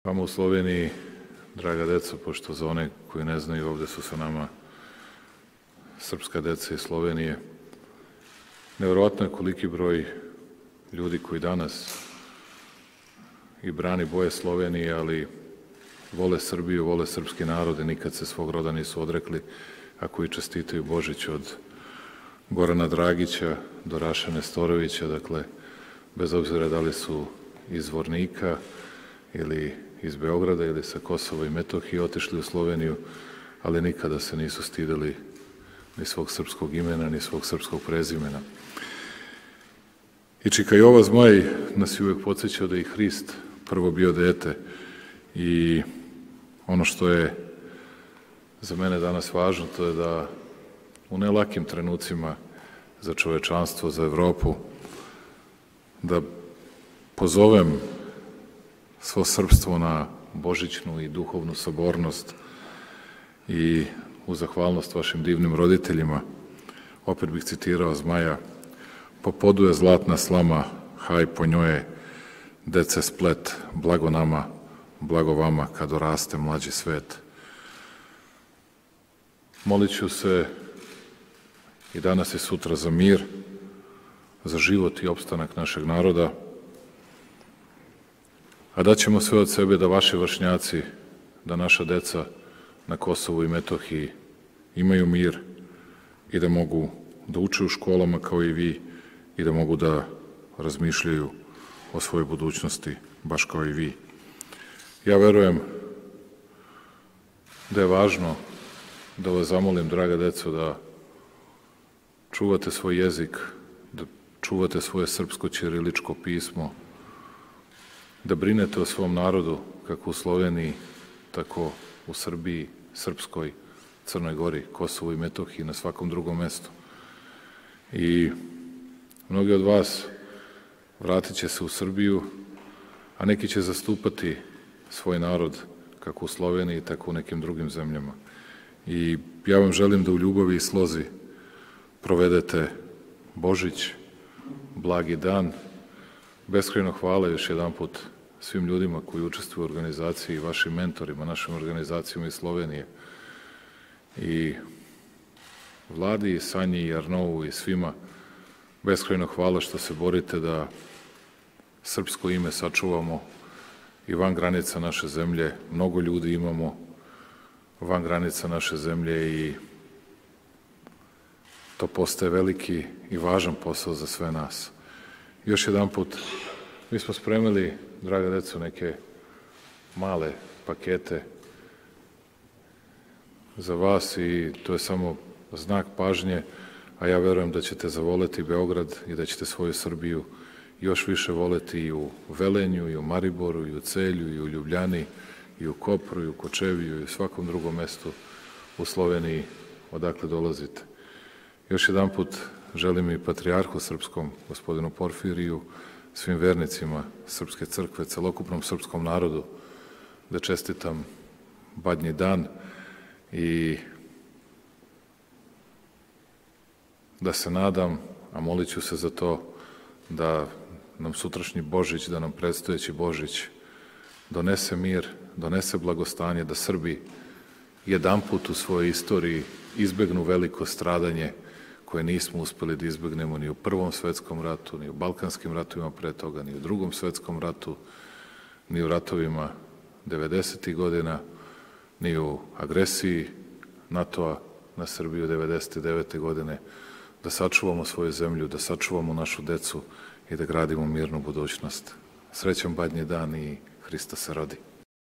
Vama u Sloveniji, draga deco, pošto za one koji ne znaju, ovde su sa nama srpska deca iz Slovenije. Neverovatno je koliki broj ljudi koji danas i brani boje Slovenije, ali vole Srbiju, vole srpski narod i nikad se svog roda nisu odrekli, a koji čestitaju Božić od Gorana Dragića do Raše Nestorovića, dakle, bez obzira da li su iz Zvornika ili iz Beograda ili sa Kosova i Metohije otišli u Sloveniju, ali nikada se nisu stideli ni svog srpskog imena, ni svog srpskog prezimena. I Čika Jova Zmaj nas je uvek podsjećao da je Hrist prvo bio dete i ono što je za mene danas važno, to je da u nelakim trenucima za čovečanstvo, za Evropu, da pozovem svo srpstvo na božićnu i duhovnu sabornost i u zahvalnost vašim divnim roditeljima. Opet bih citirao Zmaja: po podu je zlatna slama, haj po njoj je dece splet, blago nama, blago vama kad oraste mlađi svet. Molit ću se i danas i sutra za mir, za život i opstanak našeg naroda, a daćemo sve od sebe da vaši vršnjaci, da naša deca na Kosovu i Metohiji imaju mir i da mogu da uče u školama kao i vi i da mogu da razmišljaju o svojoj budućnosti baš kao i vi. Ja verujem da je važno da vas zamolim, draga deco, da čuvate svoj jezik, da čuvate svoje srpsko ćiriličko pismo, da brinete o svom narodu, kako u Sloveniji, tako u Srbiji, Srpskoj, Crnoj Gori, Kosovu i Metohiji, na svakom drugom mestu. I mnogi od vas vratit će se u Srbiju, a neki će zastupati svoj narod, kako u Sloveniji, tako u nekim drugim zemljama. I ja vam želim da u ljubavi i slozi provedete Božić, blagi dan. Beskrajno hvala još jedan put svim ljudima koji učestvuju u organizaciji, vašim mentorima, našim organizacijama iz Slovenije, i Vladi, i Sanji, i Arnovu, i svima. Beskrajno hvala što se borite da srpsko ime sačuvamo i van granica naše zemlje. Mnogo ljudi imamo van granica naše zemlje i to postaje veliki i važan posao za sve nas. Još jedan put, mi smo spremili, draga deco, neke male pakete za vas i to je samo znak pažnje, a ja verujem da ćete zavoleti Beograd i da ćete svoju Srbiju još više voleti i u Velenju, i u Mariboru, i u Celju, i u Ljubljani, i u Kopru, i u Kočeviju, i u svakom drugom mestu u Sloveniji odakle dolazite. Još jedan put želim i patrijarhu srpskom, gospodinu Porfiriju, svim vernicima Srpske crkve, celokupnom srpskom narodu, da čestitam Badnji dan i da se nadam, a molit ću se za to, da nam sutrašnji Božić, da nam predstojeći Božić donese mir, donese blagostanje, da Srbi jedanput u svojoj istoriji izbegnu veliko stradanje koje nismo uspeli da izbegnemo ni u Prvom svetskom ratu, ni u Balkanskim ratovima pre toga, ni u Drugom svetskom ratu, ni u ratovima 90. godina, ni u agresiji NATO-a na Srbiju 99. godine, da sačuvamo svoju zemlju, da sačuvamo našu decu i da gradimo mirnu budućnost. Srećan Badnji dan i Hristos se rodi.